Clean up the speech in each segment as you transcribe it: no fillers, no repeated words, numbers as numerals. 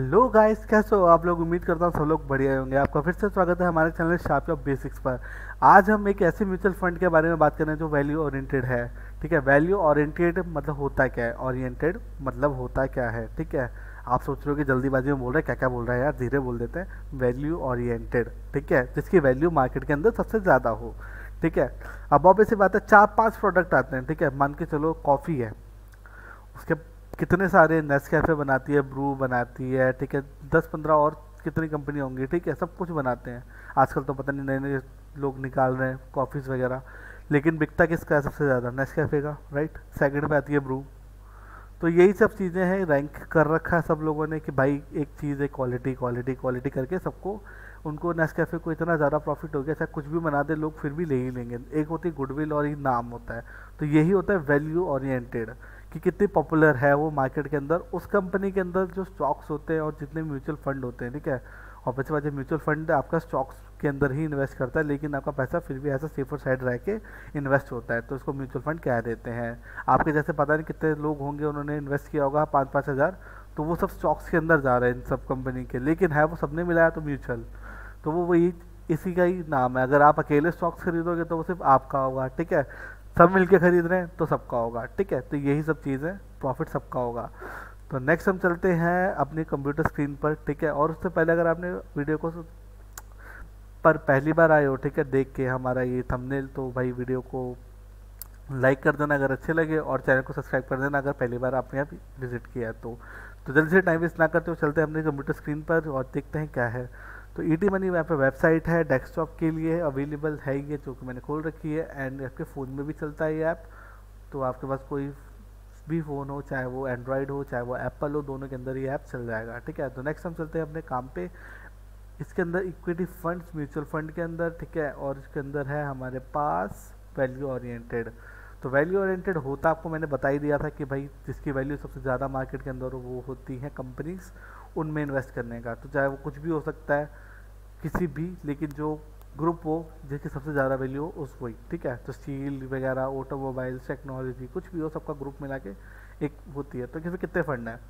Hello guys, कैसे हो आप लोग। उम्मीद करता हूँ सब लोग बढ़िया होंगे। आपका फिर से स्वागत है हमारे चैनल शार्प ऑफ बेसिक्स पर। आज हम एक ऐसे म्यूचुअल फंड के बारे में बात कर रहे हैं जो वैल्यू ओरिएंटेड है। ठीक है, वैल्यू ओरिएंटेड मतलब होता क्या है, ओरिएंटेड मतलब होता क्या है। ठीक है, आप सोच रहे हो कि जल्दीबाजी में बोल रहे हैं, क्या क्या बोल रहा है यार, धीरे बोल देते हैं। वैल्यू ओरिएंटेड, ठीक है, जिसकी वैल्यू मार्केट के अंदर सबसे ज़्यादा हो। ठीक है, अब ऑब्वियस सी बात है, 4-5 प्रोडक्ट आते हैं। ठीक है, मान के चलो कॉफ़ी है, उसके कितने सारे नेस्कैफे बनाती है, ब्रू बनाती है, ठीक है, 10-15 और कितनी कंपनी होंगी। ठीक है, सब कुछ बनाते हैं। आजकल तो पता नहीं नए नए लोग निकाल रहे हैं कॉफ़ीज़ वगैरह, लेकिन बिकता किसका है सबसे ज़्यादा? नेस्कैफे का, राइट। सेकंड पे आती है ब्रू। तो यही सब चीज़ें हैं, रैंक कर रखा है सब लोगों ने कि भाई एक चीज़ है, क्वालिटी क्वालिटी क्वालिटी करके सबको, उनको नेस्कैफे को इतना ज़्यादा प्रॉफिट हो गया, चाहे कुछ भी बना दे लोग फिर भी ले ही लेंगे। एक होती है गुडविल और एक नाम होता है। तो यही होता है वैल्यू ओरिएंटेड, कि कितनी पॉपुलर है वो मार्केट के अंदर, उस कंपनी के अंदर जो स्टॉक्स होते हैं और जितने म्यूचुअल फंड होते हैं। ठीक है, और वैसे वजह म्यूचुअल फंड आपका स्टॉक्स के अंदर ही इन्वेस्ट करता है, लेकिन आपका पैसा फिर भी ऐसा सेफर साइड रह के इन्वेस्ट होता है, तो इसको म्यूचुअल फंड कह देते हैं। आपके जैसे पता नहीं कितने लोग होंगे उन्होंने इन्वेस्ट किया होगा 5-5 हज़ार, तो वो सब स्टॉक्स के अंदर जा रहे हैं इन सब कंपनी के, लेकिन है वो सबने मिलाया तो म्यूचुअल। तो वो वही, इसी का ही नाम है। अगर आप अकेले स्टॉक्स खरीदोगे तो वो सिर्फ आपका होगा। ठीक है, सब मिलके खरीद रहे हैं तो सबका होगा। ठीक है, तो यही सब चीज़ें, प्रॉफिट सबका होगा। तो नेक्स्ट हम चलते हैं अपनी कंप्यूटर स्क्रीन पर। ठीक है, और उससे पहले अगर आपने वीडियो को पर पहली बार आए हो, ठीक है, देख के हमारा ये थंबनेल, तो भाई वीडियो को लाइक कर देना अगर अच्छे लगे, और चैनल को सब्सक्राइब कर देना अगर पहली बार आपने यहाँ विजिट किया है तो जल्दी से टाइम वेस्ट ना करते हो चलते हैं अपने कंप्यूटर स्क्रीन पर और देखते हैं क्या है। तो ईटी मनी यहाँ पे वेबसाइट है, डेस्कटॉप के लिए अवेलेबल है ये, जो कि मैंने खोल रखी है, एंड आपके फ़ोन में भी चलता है ये ऐप। तो आपके पास कोई भी फ़ोन हो, चाहे वो एंड्रॉयड हो चाहे वो एप्पल हो, दोनों के अंदर ये ऐप चल जाएगा। ठीक है, तो नेक्स्ट हम चलते हैं अपने काम पे। इसके अंदर इक्विटी फंड्स, म्यूचुअल फंड के अंदर, ठीक है, और इसके अंदर है हमारे पास वैल्यू ओरिएंटेड। तो वैल्यू ओरिएंटेड होता आपको मैंने बता ही दिया था कि भाई जिसकी वैल्यू सबसे ज़्यादा मार्केट के अंदर हो वो होती है कंपनीज, उनमें इन्वेस्ट करने का। तो चाहे वो कुछ भी हो सकता है, किसी भी, लेकिन जो ग्रुप हो जिसकी सबसे ज़्यादा वैल्यू हो उस वही। ठीक है, तो स्टील वगैरह, ऑटोमोबाइल्स, टेक्नोलॉजी, कुछ भी हो, सबका ग्रुप मिला के एक होती है। तो किसी कितने फंड हैं?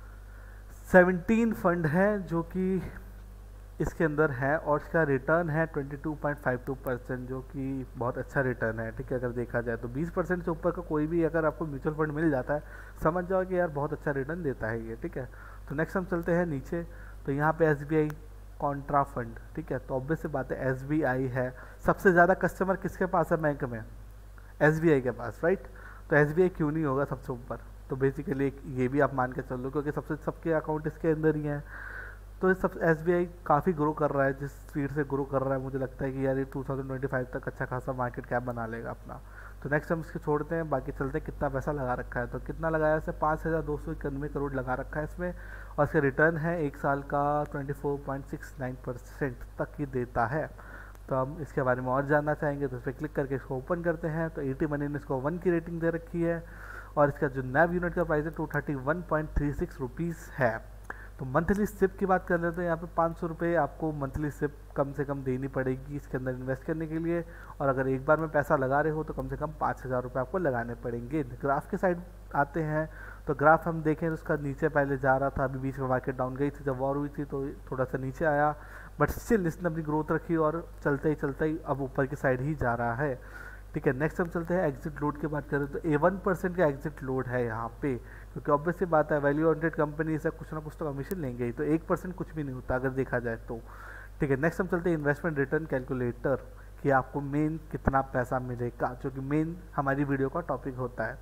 17 फंड हैं जो कि इसके अंदर है, और इसका रिटर्न है 22.52%, जो कि बहुत अच्छा रिटर्न है। ठीक है, अगर देखा जाए तो 20% से ऊपर का कोई भी अगर आपको म्यूचुअल फंड मिल जाता है, समझ जाओ कि यार बहुत अच्छा रिटर्न देता है ये। ठीक है, तो नेक्स्ट हम चलते हैं नीचे। तो यहाँ पे SBI कॉन्ट्रा फंड, ठीक है, तो ऑब्वियस सी बात है SBI है। सबसे ज़्यादा कस्टमर किसके पास है बैंक में? SBI के पास, राइट। तो SBI क्यों नहीं होगा सबसे ऊपर? तो बेसिकली ये भी आप मान के चलो, क्योंकि सबके अकाउंट इसके अंदर ही हैं। तो ये सब SBI काफ़ी ग्रो कर रहा है, जिस स्पीड से ग्रो कर रहा है मुझे लगता है कि यार ये 2025 तक अच्छा खासा मार्केट कैप बना लेगा अपना। तो नेक्स्ट हम इसको छोड़ते हैं, बाकी चलते हैं कितना पैसा लगा रखा है। तो कितना लगाया है? 5,291 करोड़ लगा रखा है इसमें, और इसका रिटर्न है एक साल का 24.69% तक ही देता है। तो हम इसके बारे में और जानना चाहेंगे तो इस पर क्लिक करके इसको ओपन करते हैं। तो ईटी मनी ने इसको 1 की रेटिंग दे रखी है, और इसका जो नैव यूनिट का प्राइस है 231.36 रुपीज़ है। तो मंथली सिप की बात कर लेते हैं, तो यहाँ पे 500 रुपये आपको मंथली सिप कम से कम देनी पड़ेगी इसके अंदर इन्वेस्ट करने के लिए, और अगर एक बार में पैसा लगा रहे हो तो कम से कम 5,000 रुपये आपको लगाने पड़ेंगे। ग्राफ के साइड आते हैं, तो ग्राफ हम देखें तो उसका नीचे पहले जा रहा था, अभी बीच में मार्केट डाउन गई थी जब वॉर हुई थी, तो थोड़ा सा नीचे आया, बट स्टिल इसने अपनी ग्रोथ रखी और चलते ही अब ऊपर की साइड ही जा रहा है। ठीक है, नेक्स्ट हम चलते हैं एग्जिट लोड की बात करें तो 1% का एग्जिट लोड है यहाँ पे, क्योंकि ऑब्वियसली बात है वैल्यू ओरिएंटेड कंपनी से कुछ ना कुछ तो कमीशन लेंगे ही, तो 1% कुछ भी नहीं होता अगर देखा जाए तो। ठीक है, नेक्स्ट हम चलते हैं इन्वेस्टमेंट रिटर्न कैलकुलेटर, कि आपको मेन कितना पैसा मिलेगा, जो कि मेन हमारी वीडियो का टॉपिक होता है।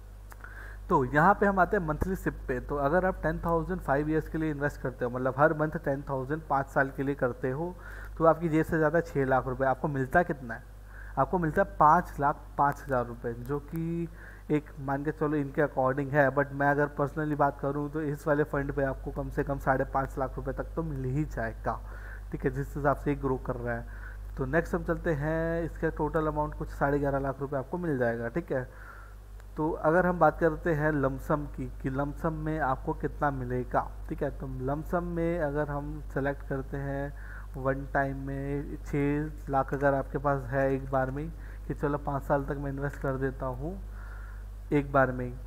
तो यहाँ पे हम आते हैं मंथली सिप पे। तो अगर आप 10,000 5 ईयर्स के लिए इन्वेस्ट करते हो, मतलब हर मंथ 10,000 5 साल के लिए करते हो, तो आपकी जेब से ज़्यादा 6 लाख रुपए आपको मिलता कितना है? आपको मिलता है 5,05,000 रुपये, जो कि एक मान के चलो इनके अकॉर्डिंग है, बट मैं अगर पर्सनली बात करूँ तो इस वाले फंड पे आपको कम से कम 5.5 लाख रुपए तक तो मिल ही जाएगा। ठीक है, जिस हिसाब से ग्रो कर रहा है। तो नेक्स्ट हम चलते हैं, इसका टोटल अमाउंट कुछ 11.5 लाख रुपए आपको मिल जाएगा। ठीक है, तो अगर हम बात करते हैं लमसम की, कि लमसम में आपको कितना मिलेगा। ठीक है, तो लमसम में अगर हम सेलेक्ट करते हैं वन टाइम में 6 लाख अगर आपके पास है एक बार में ही, कि चलो 5 साल तक मैं इन्वेस्ट कर देता हूँ एक बार में ही,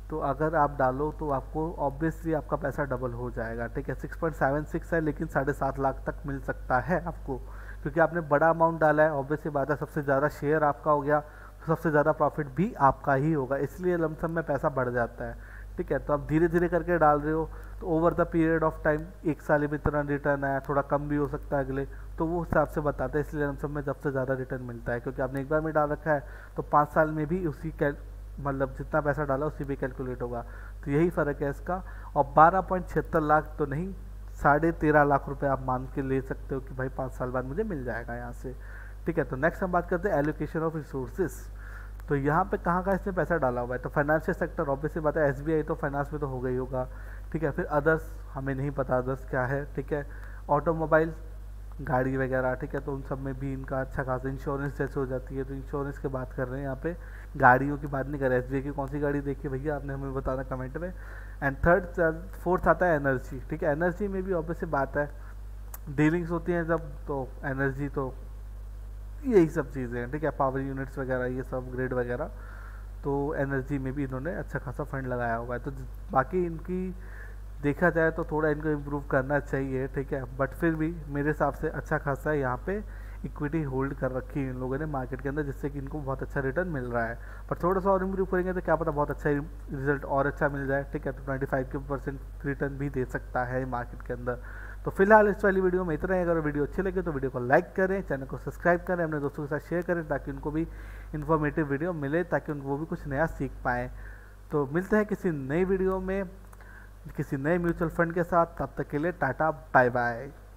तो अगर आप डालो तो आपको ऑब्वियसली आपका पैसा डबल हो जाएगा, ठीक है। 6.76 है लेकिन 7.5 लाख तक मिल सकता है आपको, क्योंकि आपने बड़ा अमाउंट डाला है। ऑब्वियसली बात है, सबसे ज़्यादा शेयर आपका हो गया तो सबसे ज़्यादा प्रॉफिट भी आपका ही होगा, इसलिए लमसम में पैसा बढ़ जाता है, ठीक है। तो आप धीरे धीरे करके डाल रहे हो तो over the period of time 1 साल में इतना रिटर्न आया, थोड़ा कम भी हो सकता है अगले, तो वो हिसाब से बताते हैं। इसलिए लमसम में सबसे ज़्यादा रिटर्न मिलता है, क्योंकि आपने एक बार में डाल रखा है तो 5 साल में भी उसी मतलब जितना पैसा डाला उसी पे कैलकुलेट होगा। तो यही फ़र्क है इसका। और 12.76 लाख तो नहीं, 13.5 लाख रुपए आप मान के ले सकते हो कि भाई 5 साल बाद मुझे मिल जाएगा यहाँ से, ठीक है। तो नेक्स्ट हम बात करते हैं एलोकेशन ऑफ रिसोर्सेज। तो यहाँ पे कहाँ का इसने पैसा डाला हुआ है, तो फाइनेंशियल सेक्टर ऑब्वियसली बात है, एसबीआई तो फाइनेंस में तो हो गई होगा, ठीक है। फिर अदर्स हमें नहीं पता अदर्स क्या है, ठीक है। ऑटोमोबाइल, गाड़ी वगैरह, ठीक है, तो उन सब में भी इनका अच्छा खासा, इंश्योरेंस जैसे हो जाती है तो इंश्योरेंस की बात कर रहे हैं यहाँ पे, गाड़ियों की बात नहीं कर रहे। एसबीआई की कौन सी गाड़ी देखी भैया आपने, हमें बताना कमेंट में। एंड फोर्थ आता है एनर्जी, ठीक है। एनर्जी में भी ऑब्वियसली बात है, डीलिंग्स होती हैं जब, तो एनर्जी तो यही सब चीज़ें हैं, ठीक है, पावर यूनिट्स वगैरह ये सब ग्रिड वगैरह, तो एनर्जी में भी इन्होंने अच्छा खासा फंड लगाया हुआ है। तो बाकी इनकी देखा जाए तो थोड़ा इनको इम्प्रूव करना चाहिए, ठीक है, बट फिर भी मेरे हिसाब से अच्छा खासा यहाँ पे इक्विटी होल्ड कर रखी है इन लोगों ने मार्केट के अंदर, जिससे कि इनको बहुत अच्छा रिटर्न मिल रहा है। पर थोड़ा सा और इम्प्रूव करेंगे तो क्या पता बहुत अच्छा रिजल्ट और अच्छा मिल जाए, ठीक है। तो 25% रिटर्न भी दे सकता है मार्केट के अंदर। तो फिलहाल इस वाली वीडियो में इतना ही। अगर वीडियो अच्छी लगे तो वीडियो को लाइक करें, चैनल को सब्सक्राइब करें, अपने दोस्तों के साथ शेयर करें, ताकि उनको भी इन्फॉर्मेटिव वीडियो मिले, ताकि उनको वो भी कुछ नया सीख पाएँ। तो मिलते हैं किसी नई वीडियो में किसी नए म्यूचुअल फंड के साथ, तब तक के लिए टाटा बाय बाय।